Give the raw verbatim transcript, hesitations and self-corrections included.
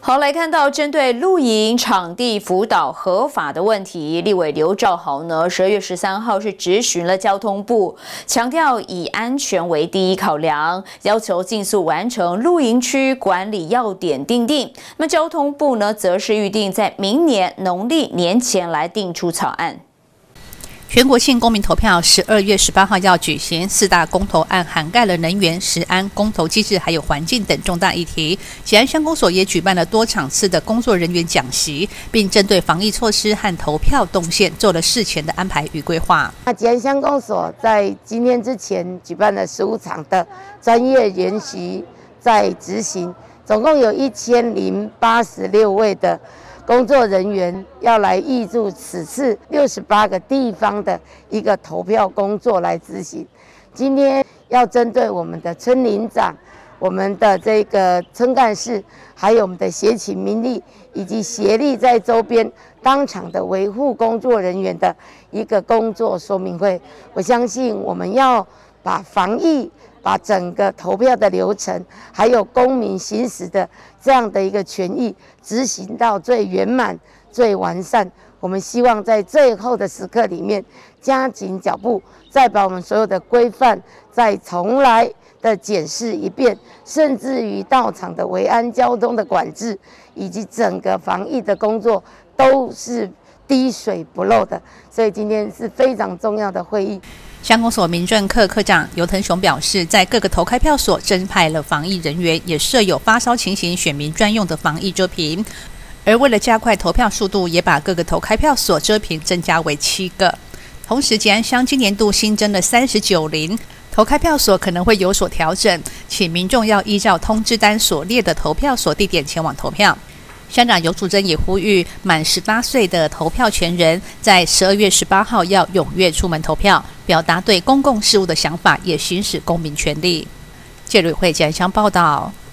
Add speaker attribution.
Speaker 1: 好，来看到针对露营场地辅导合法的问题，立委刘兆豪呢，十二月十三号是质询了交通部，强调以安全为第一考量，要求尽速完成露营区管理要点订定。那么交通部呢，则是预定在明年农历年前来定出草案。
Speaker 2: 全国性公民投票十二月十八号要举行，四大公投案涵盖了能源、食安、公投机制还有环境等重大议题。吉安乡公所也举办了多场次的工作人员讲习，并针对防疫措施和投票动线做了事前的安排与规划。
Speaker 3: 那吉安乡公所在今天之前举办了十五场的专业研习，在执行，总共有一千零八十六位的 工作人员要来挹注此次六十八个地方的一个投票工作来执行。今天要针对我们的村里长、我们的这个村干事，还有我们的协勤民力以及协力在周边当场的维护工作人员的一个工作说明会。我相信我们要把防疫、 把整个投票的流程，还有公民行使的这样的一个权益执行到最圆满、最完善。我们希望在最后的时刻里面加紧脚步，再把我们所有的规范再重来的检视一遍，甚至于到场的维安、交通的管制，以及整个防疫的工作都是滴水不漏的。所以今天是非常重要的会议。
Speaker 2: 乡公所民政课课长尤腾雄表示，在各个投开票所增派了防疫人员，也设有发烧情形选民专用的防疫遮屏。而为了加快投票速度，也把各个投开票所遮屏增加为七个。同时，吉安乡今年度新增了三十九邻，投开票所可能会有所调整，请民众要依照通知单所列的投票所地点前往投票。 乡长尤淑珍也呼吁满十八岁的投票权人，在十二月十八号要踊跃出门投票，表达对公共事务的想法，也行使公民权利。记者会吉安乡报道。